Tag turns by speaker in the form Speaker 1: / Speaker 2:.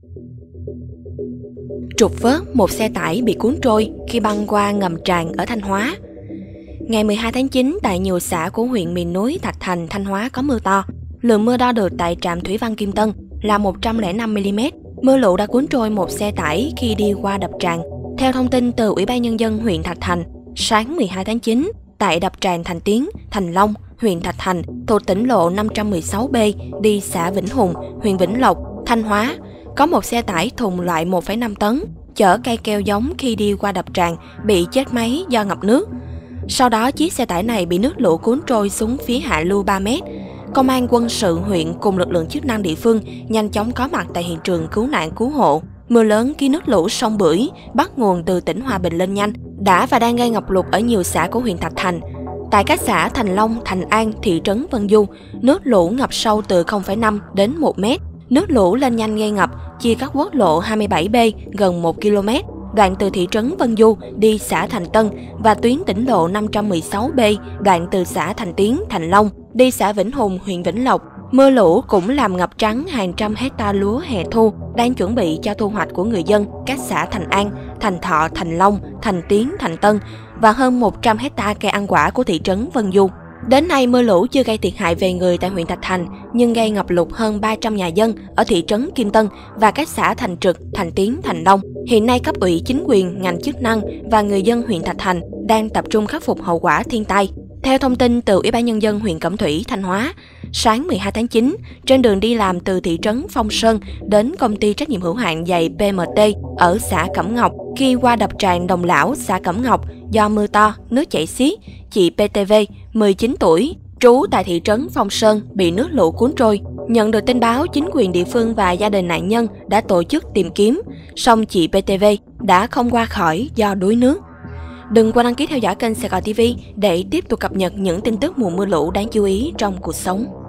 Speaker 1: Trục vớt một xe tải bị cuốn trôi khi băng qua ngầm tràn ở Thanh Hóa. Ngày 12 tháng 9, tại nhiều xã của huyện miền núi Thạch Thành, Thanh Hóa có mưa to. Lượng mưa đo được tại trạm thủy văn Kim Tân là 105 mm. Mưa lũ đã cuốn trôi một xe tải khi đi qua đập tràn. Theo thông tin từ Ủy ban Nhân dân huyện Thạch Thành, sáng 12 tháng 9, tại đập tràn Thành Tiến, Thành Long, huyện Thạch Thành, thuộc tỉnh lộ 516B đi xã Vĩnh Hùng, huyện Vĩnh Lộc, Thanh Hóa, có một xe tải thùng loại 1,5 tấn chở cây keo giống khi đi qua đập tràn bị chết máy do ngập nước. Sau đó, chiếc xe tải này bị nước lũ cuốn trôi xuống phía hạ lưu 3 mét. Công an quân sự huyện cùng lực lượng chức năng địa phương nhanh chóng có mặt tại hiện trường cứu nạn cứu hộ. Mưa lớn khi nước lũ sông Bưởi bắt nguồn từ tỉnh Hòa Bình lên nhanh đã và đang gây ngập lụt ở nhiều xã của huyện Thạch Thành. Tại các xã Thành Long, Thành An, thị trấn Vân Du, nước lũ ngập sâu từ 0,5 đến 1 mét. Nước lũ lên nhanh gây ngập, chia cắt quốc lộ 27B gần 1 km, đoạn từ thị trấn Vân Du đi xã Thành Tân và tuyến tỉnh lộ 516B đoạn từ xã Thành Tiến, Thành Long đi xã Vĩnh Hùng, huyện Vĩnh Lộc. Mưa lũ cũng làm ngập trắng hàng trăm hecta lúa hè thu đang chuẩn bị cho thu hoạch của người dân các xã Thành An, Thành Thọ, Thành Long, Thành Tiến, Thành Tân và hơn 100 hecta cây ăn quả của thị trấn Vân Du. Đến nay, mưa lũ chưa gây thiệt hại về người tại huyện Thạch Thành, nhưng gây ngập lụt hơn 300 nhà dân ở thị trấn Kim Tân và các xã Thành Trực, Thành Tiến, Thành Long. Hiện nay, cấp ủy, chính quyền, ngành chức năng và người dân huyện Thạch Thành đang tập trung khắc phục hậu quả thiên tai. Theo thông tin từ Ủy ban Nhân dân huyện Cẩm Thủy, Thanh Hóa, sáng 12 tháng 9, trên đường đi làm từ thị trấn Phong Sơn đến công ty trách nhiệm hữu hạn giày PMT ở xã Cẩm Ngọc, khi qua đập tràn Đồng Lão, xã Cẩm Ngọc, do mưa to, nước chảy xiết, chị PTV, 19 tuổi, trú tại thị trấn Phong Sơn, bị nước lũ cuốn trôi. Nhận được tin báo, chính quyền địa phương và gia đình nạn nhân đã tổ chức tìm kiếm, song chị PTV đã không qua khỏi do đuối nước. Đừng quên đăng ký theo dõi kênh Sài Gòn TV để tiếp tục cập nhật những tin tức mùa mưa lũ đáng chú ý trong cuộc sống.